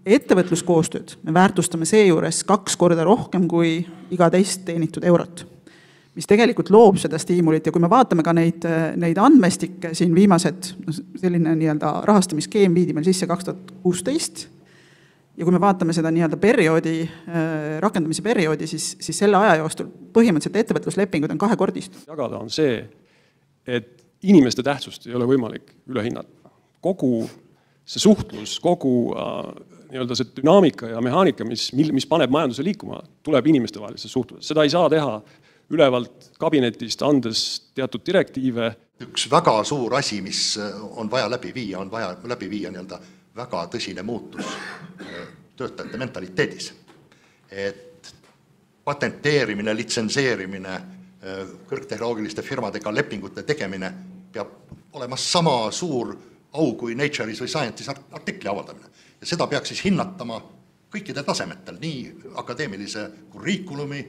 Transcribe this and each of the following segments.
ettevõtluskoostööd me väärtustame seejuures 2 korda rohkem kui iga teist teenitud eurot, mis tegelikult loob seda stiimulit ja kui me vaatame ka neid andmestikke siin viimased, selline nii-öelda rahastamisskeem viidi meil sisse 2016 ja kui me vaatame seda nii-öelda perioodi, rakendamise perioodi, siis selle aja joostul põhimõtteliselt ettevõtluslepingud on 2-kordist. Jagada on see, et inimeste tähtsust ei ole võimalik üle hinnata. Kogu see suhtlus, kogu nii-öelda see dünaamika ja mehaanika, mis paneb majanduse liikuma, tuleb inimeste vahelisest suhtlusest. Seda ei saa teha ülevalt kabinetist, andes teatud direktiive. Üks väga suur asi, mis on vaja läbi viia nii-öelda väga tõsine muutus töötajate mentaliteedis. Et patenteerimine, litsenseerimine, kõrgtehnoloogiliste firmadega lepingute tegemine peab olema sama suur au kui Nature'is või Science'is artikli avaldamine. Ja seda peaks siis hinnatama kõikide tasemetel, nii akadeemilise kuriikulumi,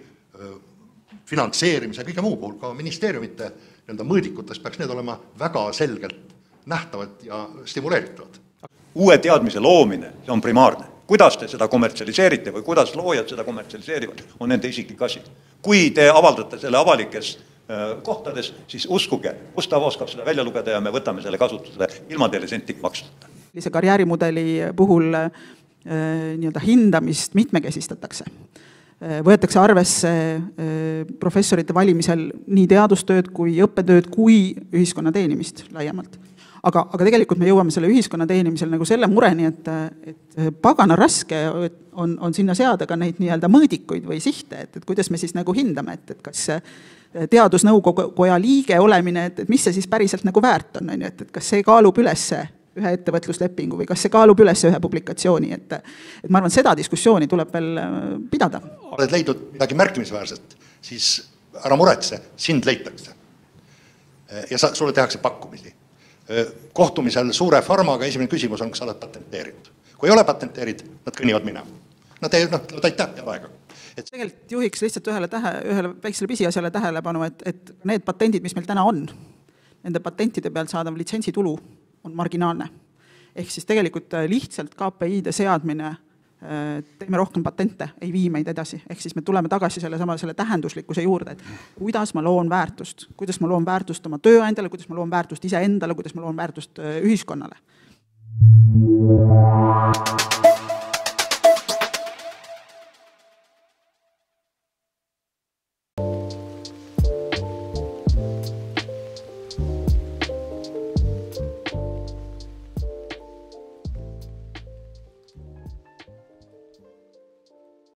finantseerimise, kõige muu puhul, ka ministeeriumite mõõdikutes peaks need olema väga selgelt nähtavad ja stimuleeritavad. Uue teadmise loomine, see on primaarne. Kuidas te seda kommertsialiseerite või kuidas loojad seda kommertsialiseerivad, on nende isiklik asi. Kui te avaldate selle avalikes kohtades, siis uskuge, Gustav oskab seda välja lugeda ja me võtame selle kasutusele ilma teile sentik maksuta. Sellise karjäärimudeli puhul nii-öelda hindamist mitmekesistatakse. Võetakse arvesse professorite valimisel nii teadustööd kui õppetööd kui ühiskonna teenimist laiemalt. Aga tegelikult me jõuame selle ühiskonna teenimisel nagu selle mureni, et pagana raske on sinna seada ka neid nii-öelda mõõdikuid või sihte, et kuidas me siis nagu hindame, et kas teadusnõukoja liige olemine, et mis see siis päriselt nagu väärt on, et kas see kaalub üles ühe ettevõtluslepingu või kas see kaalub üles ühe publikatsiooni, et ma arvan, seda diskussiooni tuleb veel pidada. Oled leidnud midagi märkimisväärset, siis ära muretse, sind leitakse. Ja sulle tehakse pakkumisi. Kohtumisel suure farmaga esimene küsimus on, kas sa oled patenteerinud. Kui ei ole patenteerid, nad kõnnivad minema. Nad aitäh peab aega. Tegelikult juhiks lihtsalt ühele väiksele pisiasjale tähelepanu, et need patendid, mis meil täna on, nende patentide pealt saadav litsentsitulu on marginaalne. Ehk siis tegelikult lihtsalt KPI-de seadmine, teeme rohkem patente, ei vii meid edasi. Ehk siis me tuleme tagasi selle tähenduslikkuse juurde, et kuidas ma loon väärtust oma tööandjale, kuidas ma loon väärtust iseendale, kuidas ma loon väärtust ühiskonnale.